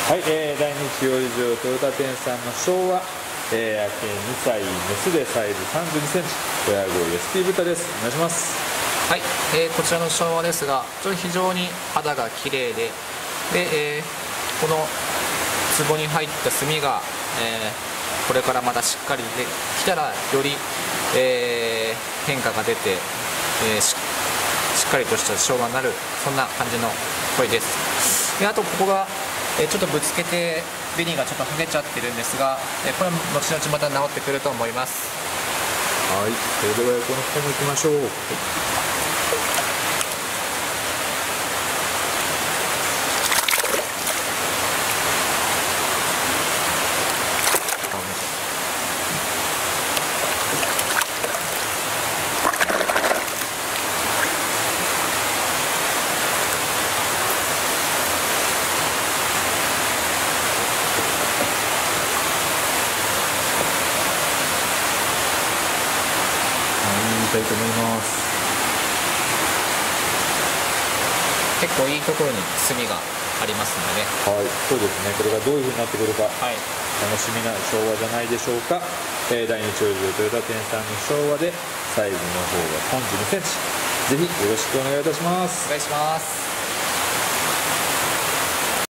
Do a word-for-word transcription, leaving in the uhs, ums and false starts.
はい、えー、第二中央市場トヨタ店さんの昭和、えー、明けにさいメスでサイズさんじゅうにセンチ、親子 エスティー 豚です。お願いします。 はい、えー、こちらの昭和ですが、非常に肌が綺麗で、で、えー、この壺に入った炭が、えー、これからまたしっかりできたらより、えー、変化が出て、えー、し, しっかりとした昭和になる、そんな感じの声です。であとここが、えー、ちょっとぶつけて紅がちょっと剥げちゃってるんですが、えー、これは後々また治ってくると思います。 はい、それではこの方も行きましょう。はい、たいと思います。 結構いいところに炭がありますので、 はい、そうですね。これがどういう風になってくるか、 はい、 楽しみな昭和じゃないでしょうか。えー、第二長寿トヨタ店さんの昭和でサイズの方がさんじゅうにセンチ、ぜひよろしくお願いいたします。 お願いします。